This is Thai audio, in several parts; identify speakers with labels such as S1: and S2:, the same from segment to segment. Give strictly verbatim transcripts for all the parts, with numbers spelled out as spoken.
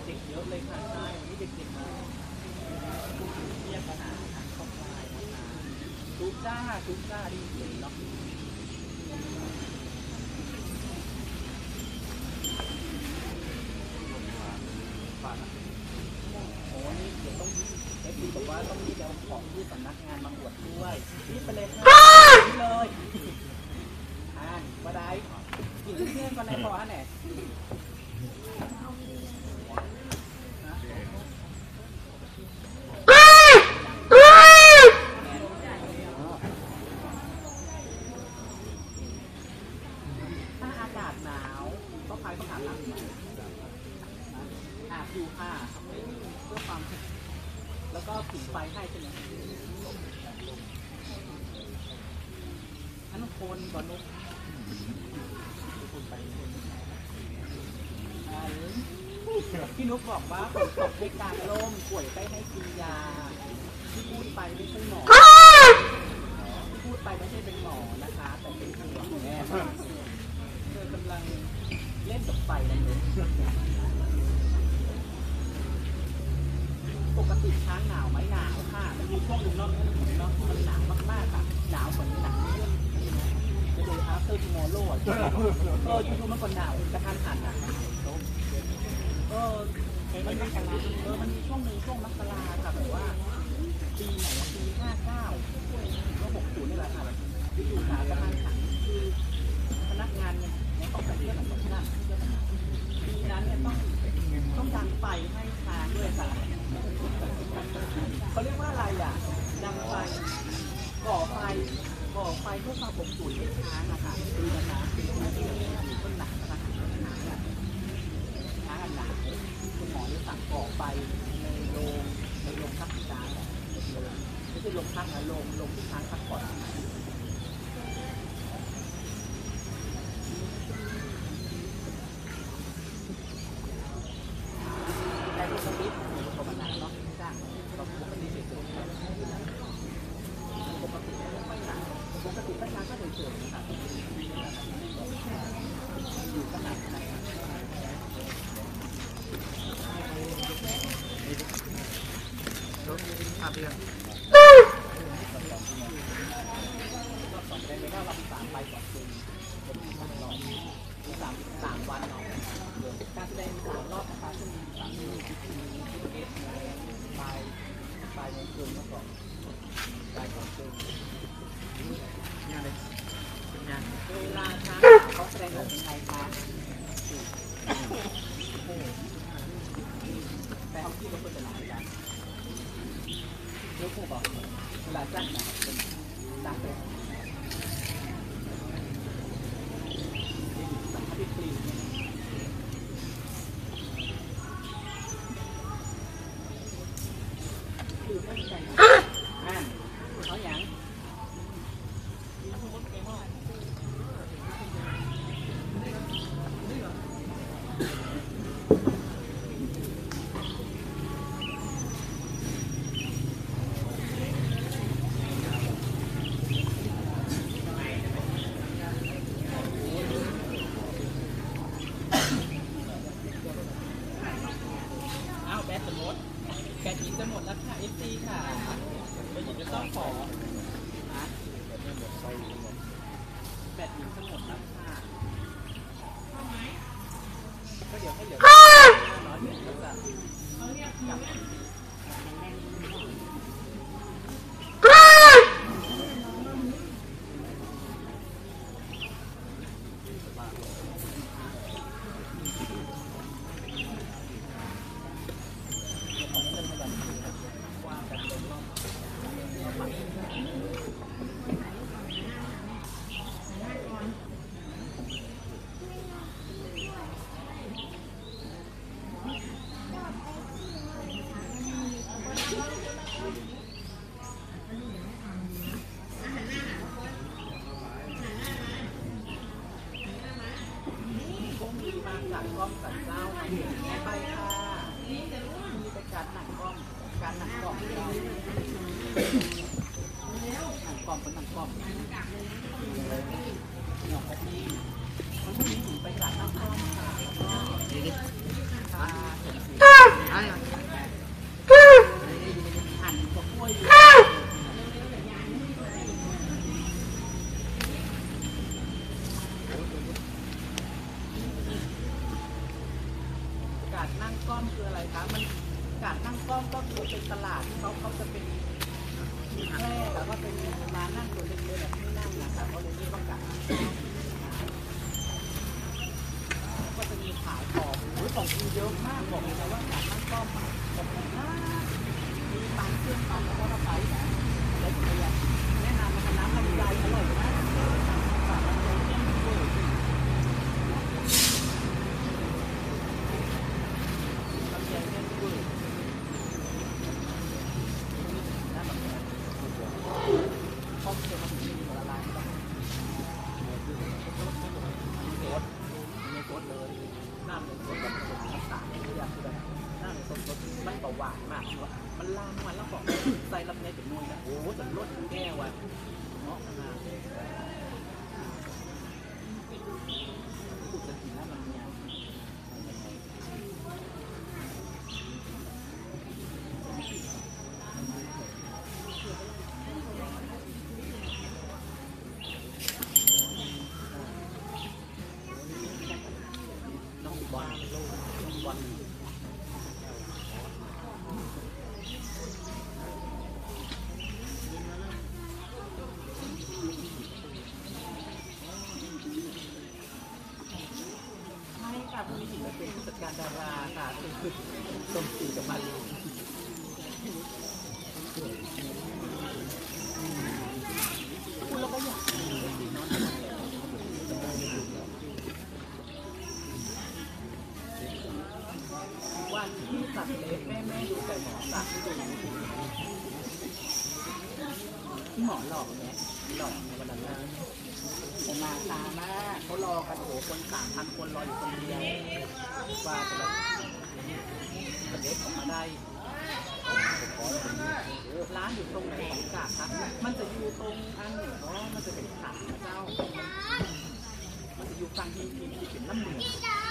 S1: ด็กๆเยอะเลยค่ะใช่วันนี้เด็กๆมาเรียกปัญหาทางครอบครัวนะคะทุกจ้าทุกจ้าดีเลยเนาะโอ้นี่เดี๋ยวต้องเอฟซีบอกว่าต้องมีเดี๋ยวของที่สำนักงานมาอวดด้วยนี่ไปเลยค่ะนี่เลยอ่าก็ได้กินเพื่อนกันในพอฮะเนี่ยถ้าอากาศหนาวก็ใครต้องอาบน้ำอาบอยู่ค่ะเพื่อความแล้วก็ผิงไฟให้ใช่ไหมอันนั้นคนก่อนนุ๊กพี่นุ๊กบอกว่าฝนตกให้กลางร่มป่วยใกล้ให้กินยาที่พูดไปไม่ใช่หมอที่พูดไปไม่ใช่เป็นหมอนะคะแต่เป็นคุณหมอแม่เธอกำลังเล่นกับไฟนั่นเองปกติช้างหนาวไหมหนาวค่ะมันมีช่วงดึงนอกดึงนอกมันหนาวมากๆค่ะหนาวเหมือนหนังเรื่องจะดูอาร์เตอร์ทูมอร์โลว์เออยูทูบมันก็หนาวกระทันหันอ่ะเออมันมีเออมันมีช่วงหนึ่งช่วงมกราค่ะแบบว่าปีไหนปีห้าเก้าก็หกศูนย์นี่แหละค่ะที่อยู่หนาวกระทันหันคือพนักงานเนี่ยต้องไปเที่ยวแบบนั้นปีนั้นเนี่ยต้องต้องดังไฟให้ช้างด้วยค่ะเขาเรียกว่าอะไรอ่ะดังไฟก่อไฟก่อไฟเพื่อความอบอุ่นให้ช้างอะค่ะดูกันนะอยู่ต้นหนักนะคะช้างอะช้างอันหนาคุณหมอจะสั่งก่อไฟในโรงในโรงพักช้างไม่ใช่โรงพักนะโรงโรงที่ช้างพักผ่อนได้ดูสวิตช์ประมาณนั้นเนาะจ้างเราปกติเฉยๆปกติไม่หนักปกติไม่ช้างก็เฉยๆนะครับอยู่ขนาดไหนภาพเรื่องก็สองได้ไม่ได้เราสามไปสองคืนผมมีสามรอบสามสามวันเนาะการแสดงสามรอบนะคะซึ่งมีสามมีพิธีเอสปลายปลายโมงคืนเมื่อก่อนปลายโมงคืนงานเลยเป็นงานเวลาช้างเขาแสดงออกยังไงคะแต่เขาที่เราควรจะหลายกันลูกผู้บอกเวลาจ้างหนาเป็นจ้างเป็นสัมผัสที่คลีนคือไม่ใช่อ่าเขาอย่างแบตจะหมดแบตอีกจะหมดแล้วค่ะ เอฟ ซี ค่ะไปหยิบจะต้องขอนะแบตอีกจะหมดแล้วค่ะก็เดี๋ยวให้เดี๋ยวน้อยเดี๋ยวจะกลับหั่นกับกล้วยกาดนั่งก้อมคืออะไรคะมันกาดนั่งก้อมก็คือเป็นตลาดที่เขาเขาจะเป็นแค่แต่ว่าเป็นร้านนั่งตัวเล็กๆแบบที่นั่งนะคะเขาเลยเรียกว่ากาดก็จะมีขายของของกินเยอะมากบอกเลยนะว่ากาดนั่งก้อมแบบน่ามีปังเครื่องปังแล้วก็น้ำไปอะไรอย่างเงี้ยแนะนำนะคะน้ำลำไยอร่อยมากฝากลำไยเที่ยงด้วยลำไยเที่ยงด้วยข้อมูลมันมีละลายไม่ต้องมีรสมีรสเลยน้ำเลยรสกับผสมน้ำตาลนี่อย่างคือแบบน้ำเลยรสรสมันเบาหวานมากมันล่างมันแล้วบอกใส่ลำไยเป็นนุ่ยนะโอ้โหจนรสแก้วอ่ะเนาะขนาดพูดจะกินน้ำลำไยบอลบอลใช่ค่ะผู้หญิงเป็นผู้จัดการดาราค่ะคือสมศรีกับมาลีพูดแล้วก็อยากวันที่สักเล็บแม่แม่ดูแต่หมอสักไม่ดูที่หมอหลอกเนี่ยหลอกในวันนั้นนะผมมาตามากเขารอกันโอ้คนสามพันคนรออยู่คนเดียวว่าจะแล้วสักเล็บออกมาได้ร้านอยู่ตรงไหนของกาดครับมันจะอยู่ตรงอันหนึ่งเนาะมันจะเป็นขาเจ้ามันจะอยู่กลางทีทีที่เป็นน้ำเหมือง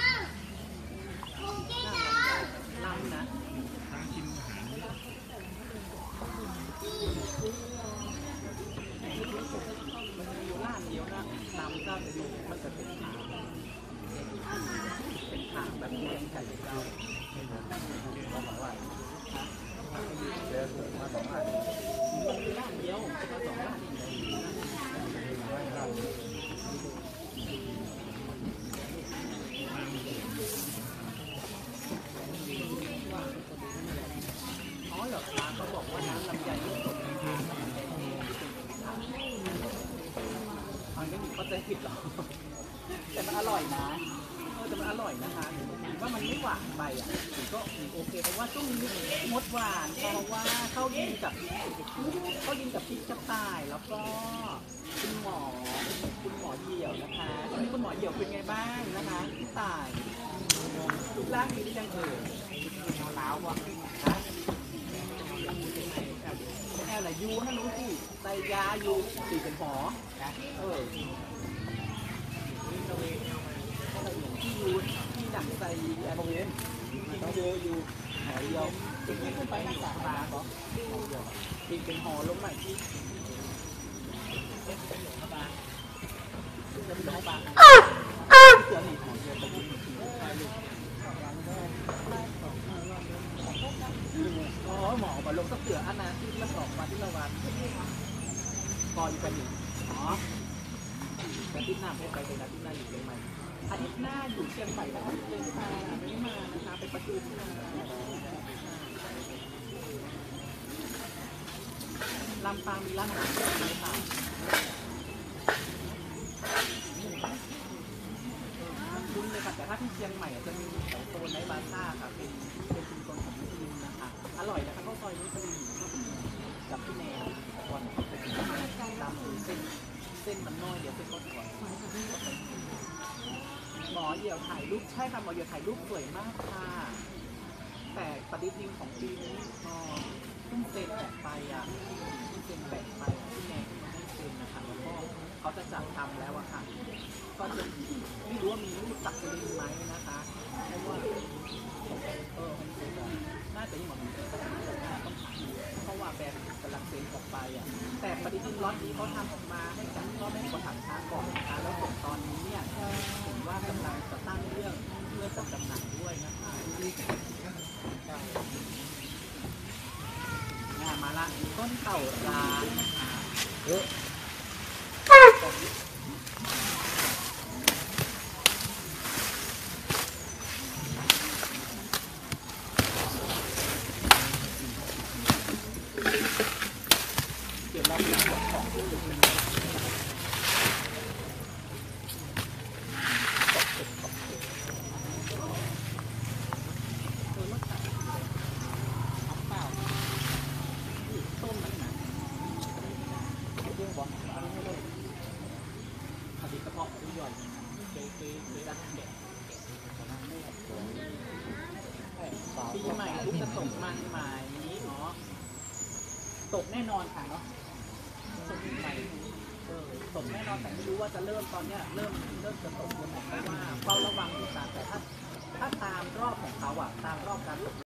S1: น้ำนะทางชิมอาหารมันมีอยู่ร้านเดียวนะน้ำเจ้าจะอยู่มันจะเป็นขาเป็นขาแบบเลี้ยงไก่เจ้าเขาบอกว่าเดี๋ยวถูกมาสองอันมันมีร้านเดียวมาสองร้านอ๋อเหรอคะเขาบอกว่าน้ำลำไยไม่สดนะคะมันไม่มีเข้าใจผิดหรอแต่มันอร่อยนะเออแต่มันอร่อยนะคะว่ามันไม่หวานไปอ่ะก็โอเคเพราะว่าช่วงนี้งดหวานเพราะว่าเข้ายินกับเข้ายินกับพริกกระต่ายแล้วก็คุณหมอคุณหมอเหี่ยวนะคะตอนนี้คุณหมอเหี่ยวเป็นไงบ้างนะคะพี่ต่ายรูปร่างดีหรือยังเอ่ยล้าวว่ะฮะแอลอะไรยูถ้ารู้สิไตยายูสี่เป็นหอนะเออที่ยูที่ดักใส่แอลเวนต้องเยอะอยู่หอเดียวจริงๆขึ้นไปทางสามปลาก็จริงเป็นหอลงใหม่ที่เป็นหอปลาเป็นหอปลาเสือหนีหอเดียวตะกุ่มอ๋อหมอมาลงสักเสืออันนะที่ละสองวันที่ละวันพออยู่กันอยู่อ๋ออาทิตย์หน้าไม่ไปเลยอาทิตย์หน้าอยู่เชียงใหม่อาทิตย์หน้าอยู่เชียงใหม่แล้วก็เลยมาไม่มานะคะไปประชุมลำปางมีร้านอาหารไหมคะคุ้นเลยค่ะแต่ถ้าที่เชียงใหม่จะมีแถวโซนในบาซ่าค่ะเป็นเป็นชุมชนของมุสลิมนะคะอร่อยนะคะข้าวซอยมุสลิมกับพี่แนวก่อนตามเส้นเส้นมันน้อยเดี๋ยวเส้นก็ก่อนหมอเหี่ยวถ่ายรูปใช่ค่ะหมอเหี่ยวถ่ายรูปสวยมากค่ะแต่ปฏิทินของปีนี้อ๋อเพิ่งเซ็นแบกไปอ่ะเพิ่งเซ็นแบกไปพี่แนวให้เซ็นนะคะแล้วก็เขาจะจัดทำแล้วอะค่ะก็จะไม่รู้ว่ามีรูปตักเซ็นไหมนะคะเพราะว่าเออมันเซ็นล็อตนี้เขาทำออกมาให้กับพ่อแม่คนถังช้าก่อนนะคะแล้วส่วนตอนนี้เนี่ยผมว่ากำลังจะตั้งเรื่องเพื่อจัดจำหน่ายด้วยนะคะงานมาละต้นเต่าร้านนะคะเออเดี๋ยวเราไปดูของที่อยู่ในนี้ต้นมันหนาเรื่องบอกอันนี้ให้เลยผลิตกระเพาะที่ย่อยเคยเคยเคยรักแกะปีใหม่ทุกจะตกมันใหม่นี้เนาะตกแน่นอนค่ะเนาะตกใหม่เออตกแน่นอนแต่ไม่รู้ว่าจะเริ่มตอนเนี้ยเริ่มเริ่มจะตกวันไหนเพราะว่าเฝ้า